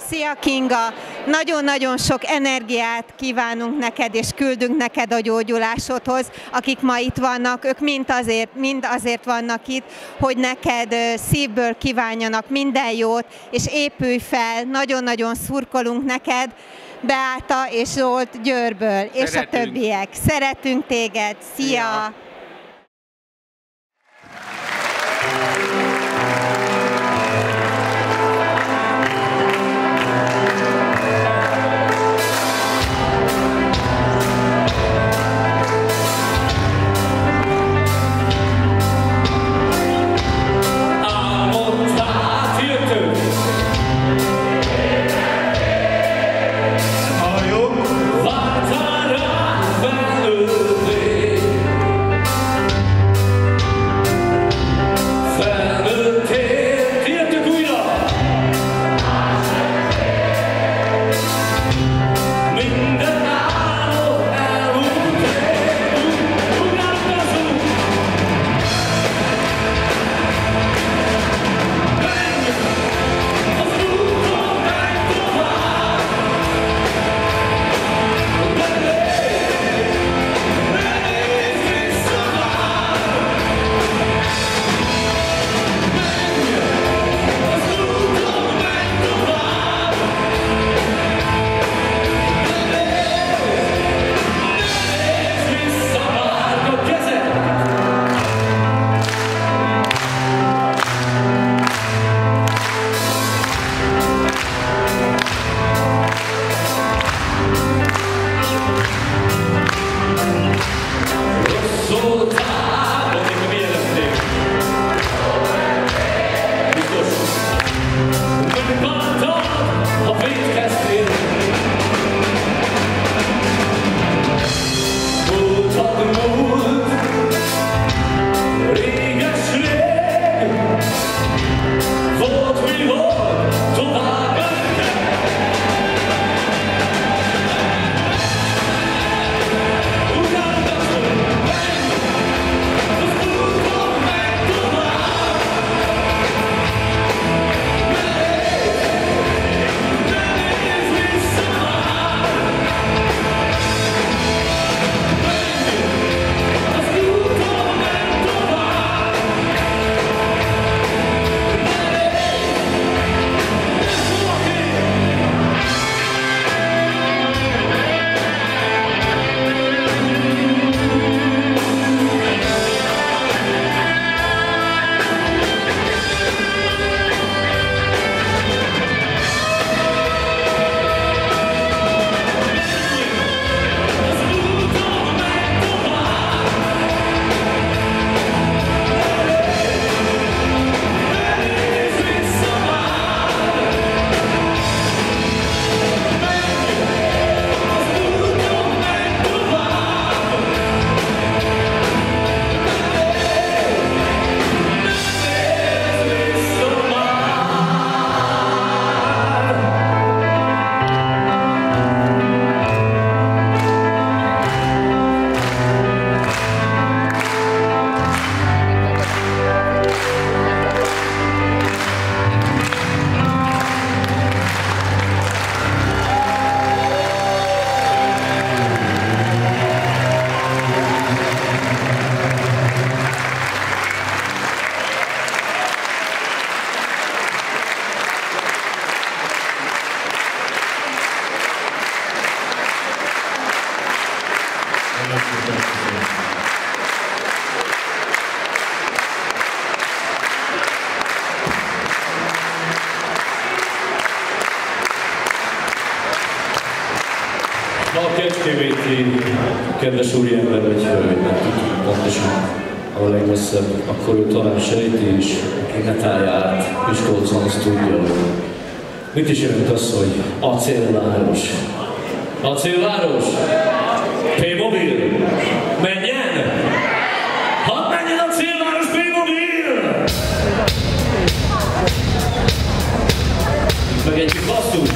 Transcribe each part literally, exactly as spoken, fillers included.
Szia Kinga! Nagyon-nagyon sok energiát kívánunk neked, és küldünk neked a gyógyulásodhoz. Akik ma itt vannak, ők mind azért, mind azért vannak itt, hogy neked szívből kívánjanak minden jót, és épülj fel, nagyon-nagyon szurkolunk neked, Beáta és Zsolt Győrből, és Szeretünk. a többiek. Szeretünk téged! Szia! Ja. A kecskeméti kedves úriember vagy hölgy, nem tudjuk pontosan, ahol legmesszebb, akkor ő talán sejti is, aki netálja át Miskolcon, azt tudja, hogy mit is jelent az, hogy acélváros. Acélváros! P-mobil! Menjen! Hadd menjen acélváros P-mobil! Meg egy kis basszus!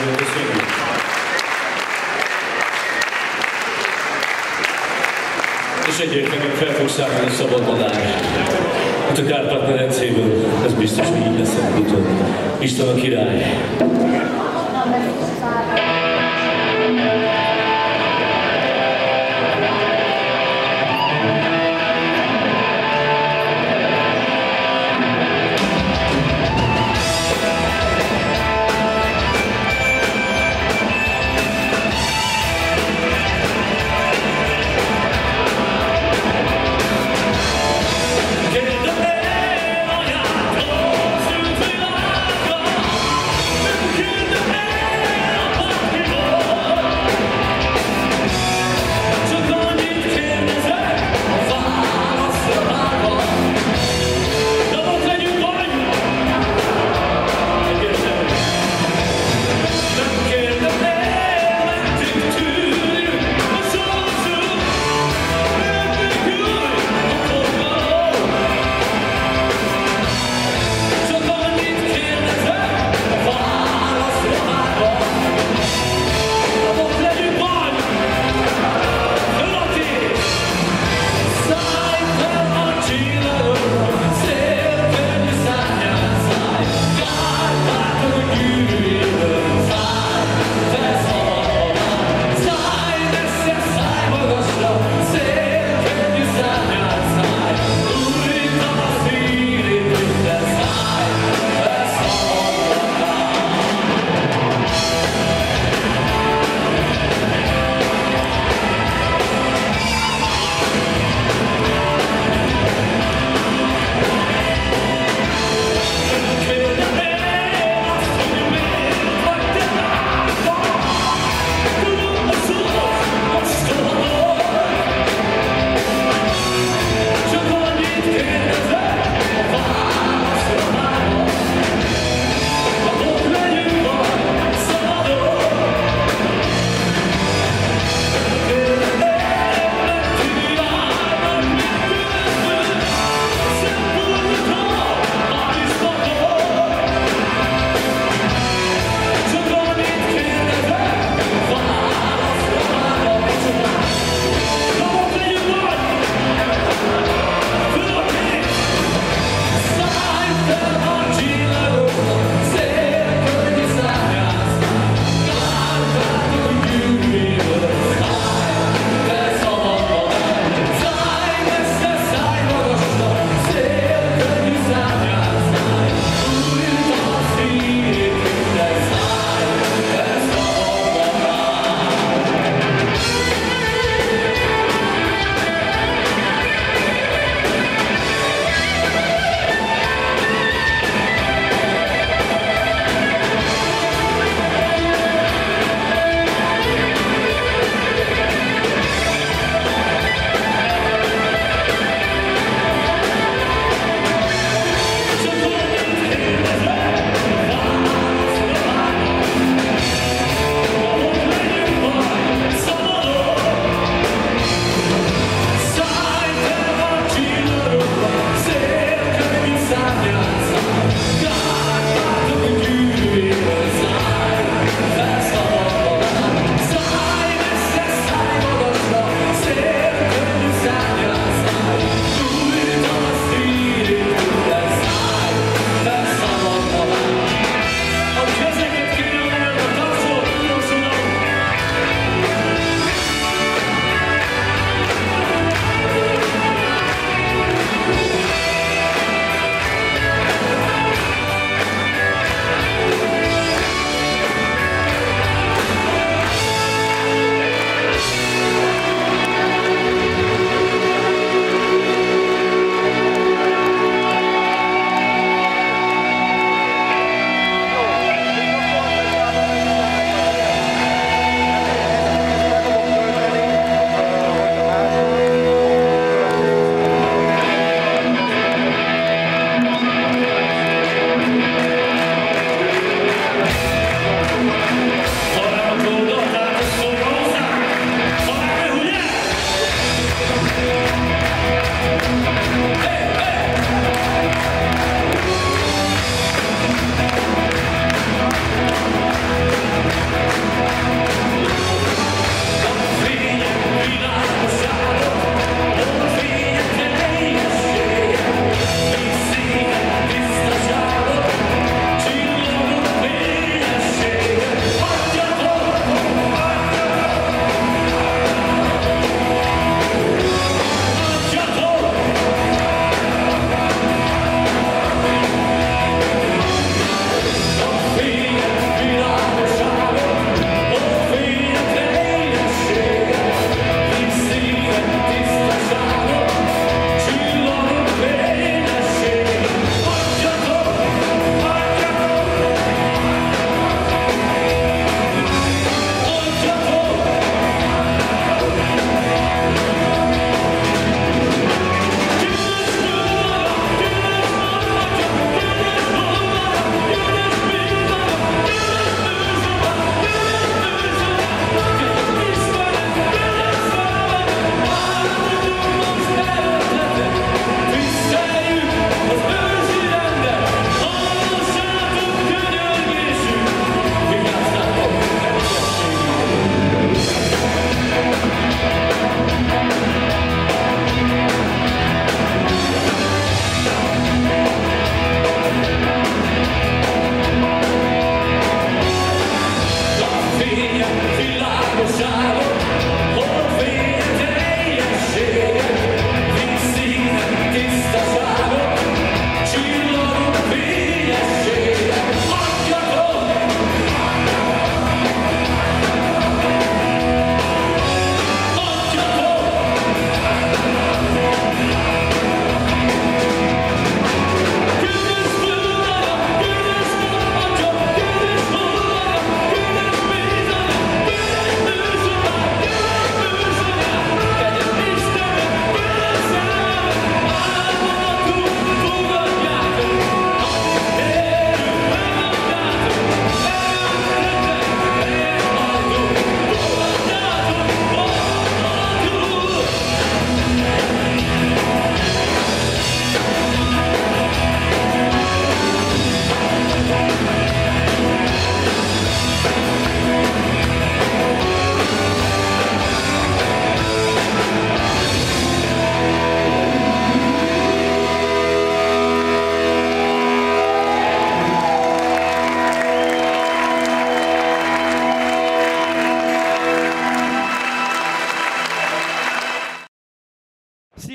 Nagyon köszönjük. És egyértelműen fel fog számolni a szabad madár. Itt a Kárpát-medencéből, ez biztos, hogy így lesz előbb-utóbb. Isten a király! Get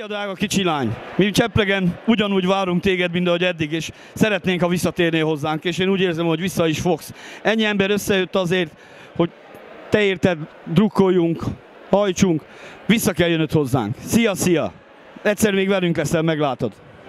Szia, drága kicsi lány! Mi Csepregen ugyanúgy várunk téged, mint ahogy eddig, és szeretnénk, ha visszatérnél hozzánk, és én úgy érzem, hogy vissza is fogsz. Ennyi ember összejött azért, hogy te érted, drukkoljunk, hajtsunk, vissza kell jönnöd hozzánk. Szia, szia! Egyszer még velünk leszel, meglátod.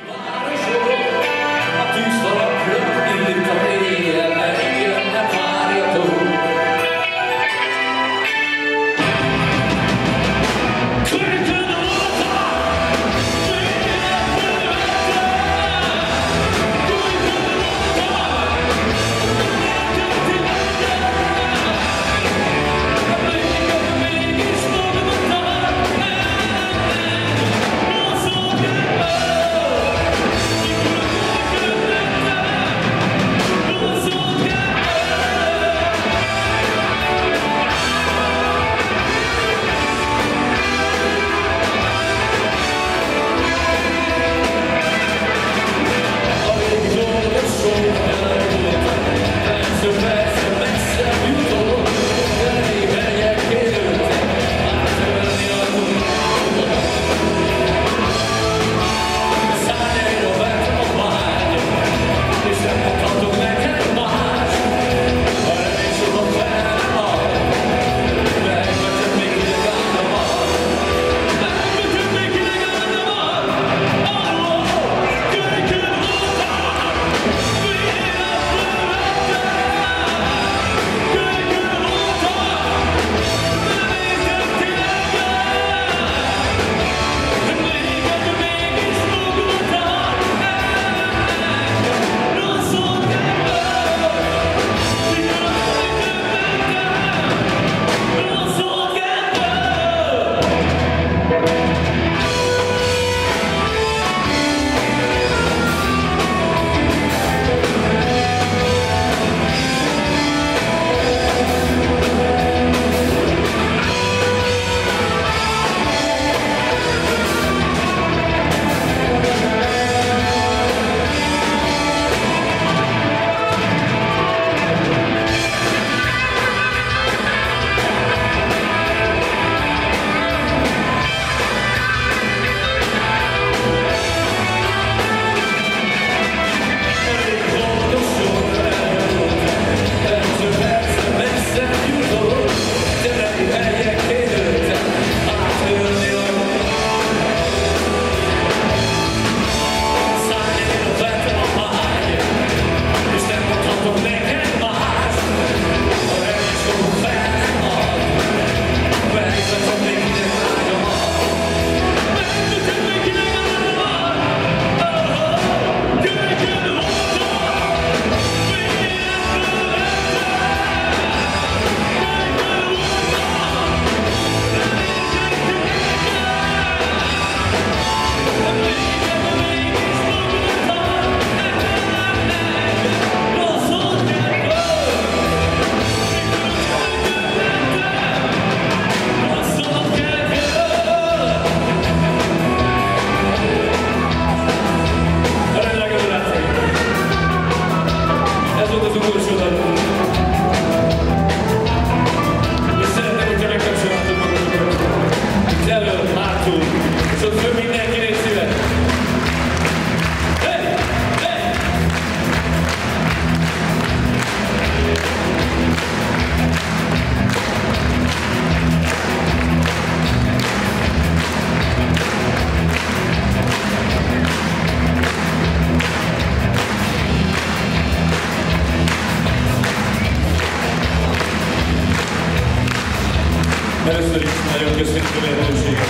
Először is nagyon köszönjük a lehetőséget.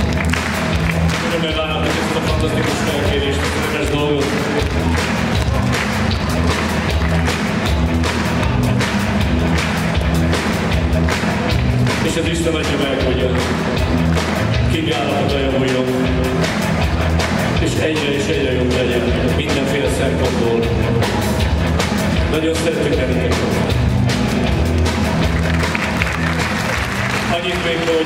Örömmel vállalnak ezt a fantasztikus felkérést, ezt a nemes dolgot. És az Isten adja meg, hogy a kígyó állapota javuljon, és egyre és egyre jobb legyen mindenféle szempontból. Nagyon szeretünk benneteket. Annyit még, hogy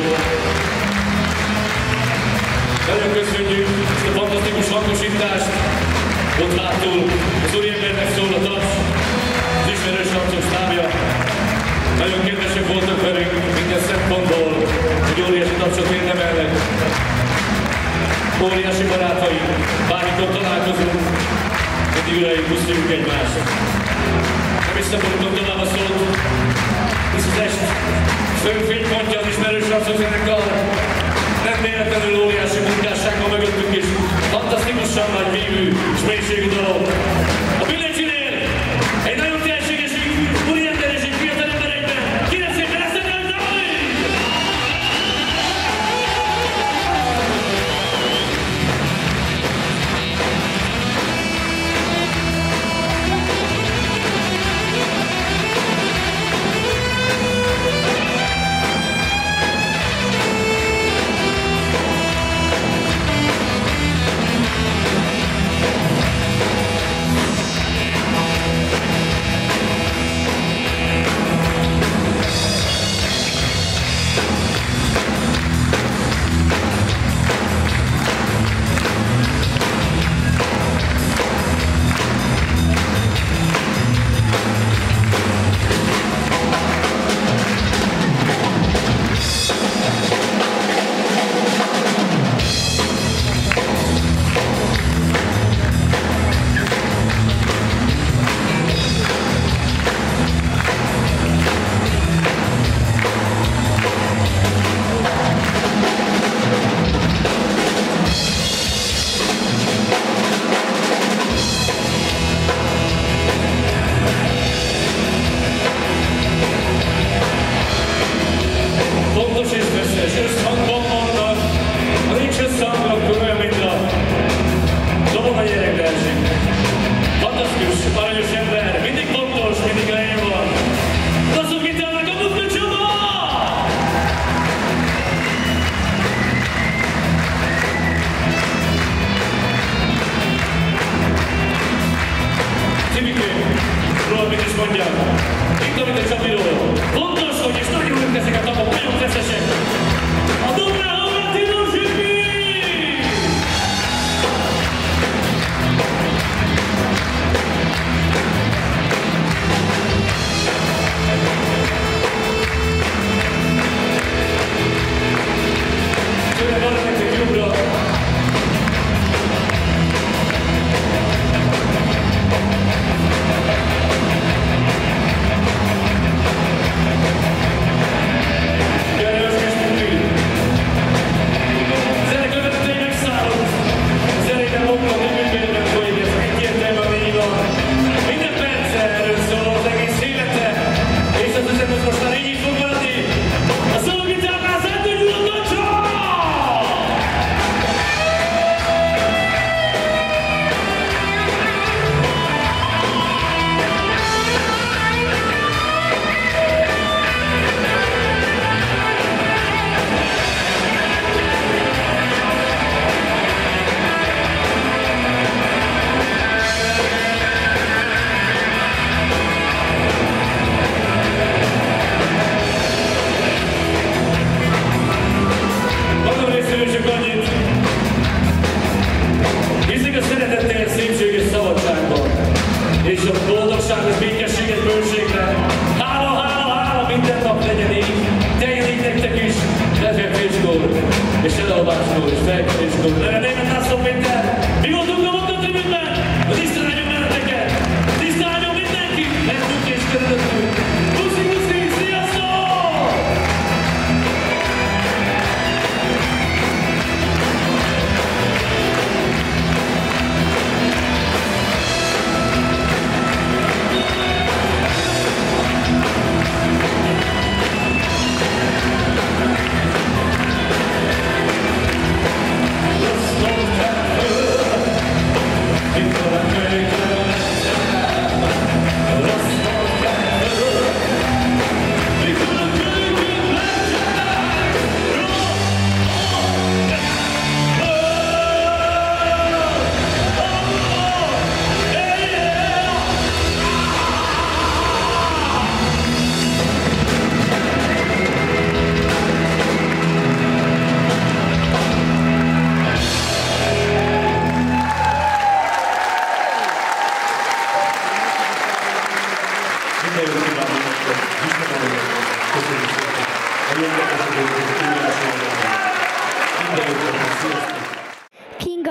nagyon köszönjük ezt a fantasztikus hangosítást. Ott látul az úriembernek szól a taps, az ismerős tancos tábja. Nagyon kedvesek voltak velünk minden szempontból, hogy óriási tapsot érdemelnek. óriási barátaim, bármikor találkozunk, mindig uraim, pusztuljunk egymást. Nem visszafordítom tovább a szót, hisz az est főfénypontja az ismerős rapszakzenekar. Nem véletlenül óriási munkásság van mögöttünk is, fantasztikusan nagy vívű és mélységű dolog. A Billecsinél egy nagyon tehetséges úriember és egy fiatal ember egyben. Kérem szépen ezt a Zsói!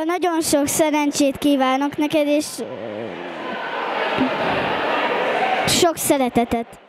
nagyon sok szerencsét kívánok neked, és sok szeretetet.